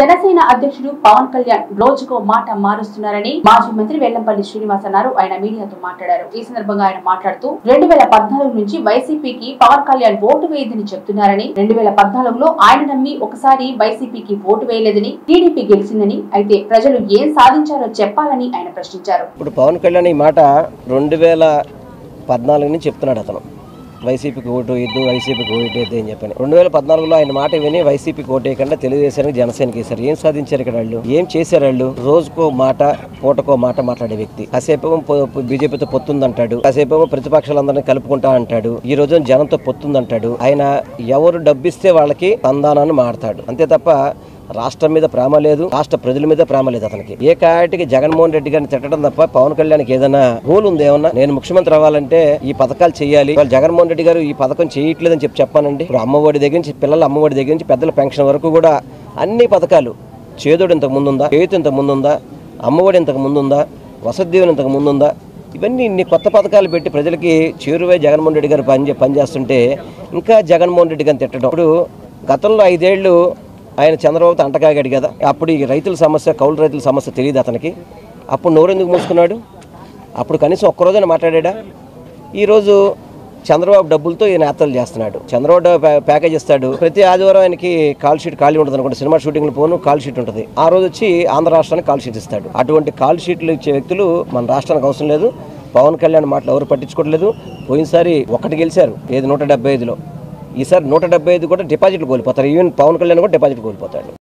జనసేన అధ్యక్షుడు పవన్ కళ్యాణ్ రోజుకో మాట మారుస్తున్నారని మాజీ మంత్రి వెల్లంపల్లి శ్రీనివాస్ అన్నారు. ఆయన మీడియాతో మాట్లాడారు. ఈ సందర్భంగా ఆయన మాట్లాడుతూ 2014 నుంచి వైసీపీకి పవన్ కళ్యాణ్ ఓటు వేయదని చెప్తున్నారని, 2014లో ఆయన నమ్మి ఒకసారి వైసీపీకి ఓటు వేయలేదని, టీడీపీ గెలిచిందని, అయితే ప్రజలు ఏం సాధించారో చెప్పాలని ఆయన ప్రశ్నించారు. ఇప్పుడు పవన్ కళ్యాణ్ ఈ మాట 2014 నుంచి చెప్తున్నాడు. అతను వైసీపీకి ఓటు వేయద్దు, వైసీపీకి ఓటు వేయద్దు అని చెప్పని 2014లో ఆయన మాట విని వైసీపీకి ఓటు వేయకుండా తెలుగుదేశానికి జనసేనకి వేశారు. ఏం సాధించారు ఇక్కడ వాళ్ళు? ఏం చేశారు వాళ్ళు? రోజుకో మాట పూటకో మాట మాట్లాడే వ్యక్తి. కాసేపేమో బీజేపీతో పొత్తుందంటాడు, కాసేపేమో ప్రతిపక్షాలందరినీ కలుపుకుంటా అంటాడు, ఈ రోజు జనంతో పొత్తుందంటాడు. ఆయన ఎవరు డబ్బిస్తే వాళ్ళకి సంధానాన్ని మాడతాడు అంతే తప్ప రాష్ట్రం మీద ప్రేమ లేదు, రాష్ట్ర ప్రజల మీద ప్రేమ లేదు అతనికి. ఏ కాటికి జగన్మోహన్ రెడ్డి గారిని తిట్టడం తప్ప పవన్ కళ్యాణ్కి ఏదైనా గోల్ ఉంది? ఏమన్నా నేను ముఖ్యమంత్రి అవ్వాలంటే ఈ పథకాలు చేయాలి, జగన్మోహన్ రెడ్డి గారు ఈ పథకం చేయట్లేదని చెప్పానండి. ఇప్పుడు అమ్మఒడి దగ్గర నుంచి, పిల్లల అమ్మఒడి దగ్గర నుంచి పెద్దల పెన్షన్ వరకు కూడా అన్ని పథకాలు, చేదోడు ఇంతకు ముందుందా, చేతు ఇంతకు ముందుందా, అమ్మఒడి ఇంతకు ముందుందా, వసతి దీవెన ఇంతకు ముందుందా, ఇవన్నీ ఇన్ని కొత్త పథకాలు పెట్టి ప్రజలకి చేరువై జగన్మోహన్ రెడ్డి గారు పనిచేస్తుంటే ఇంకా జగన్మోహన్ రెడ్డి గారిని తిట్టడం. ఇప్పుడు గతంలో 5 ఏళ్ళు ఆయన చంద్రబాబుతో అంటకాగాడు కదా, అప్పుడు ఈ రైతుల సమస్య, కౌలు రైతుల సమస్య తెలియదు అతనికి. అప్పుడు నోరెందుకు మూసుకున్నాడు? అప్పుడు కనీసం ఒక్కరోజైనా మాట్లాడా? ఈరోజు చంద్రబాబు డబ్బులతో ఈయన యాత్రలు చేస్తున్నాడు. చంద్రబాబు ప్యాకేజ్ ఇస్తాడు, ప్రతి ఆదివారం ఆయనకి కాల్ షీట్ ఖాళీ ఉంటుంది అనుకుంటే, సినిమా షూటింగ్లు పోను కాల్ షీట్ ఉంటుంది. ఆ రోజు వచ్చి ఆంధ్ర రాష్ట్రానికి కాల్ షీట్ ఇస్తాడు. అటువంటి కాల్ షీట్లు ఇచ్చే వ్యక్తులు మన రాష్ట్రానికి అవసరం లేదు. పవన్ కళ్యాణ్ మాటలు ఎవరు పట్టించుకోవట్లేదు. పోయినసారి 1 గెలిచారు, ఏది 175లో. ఈసారి 175 కూడా డిపాజిట్లు కోల్పోతారు. ఈవెన్ పవన్ కళ్యాణ్ కూడా డిపాజిట్ కోల్పోతాడు.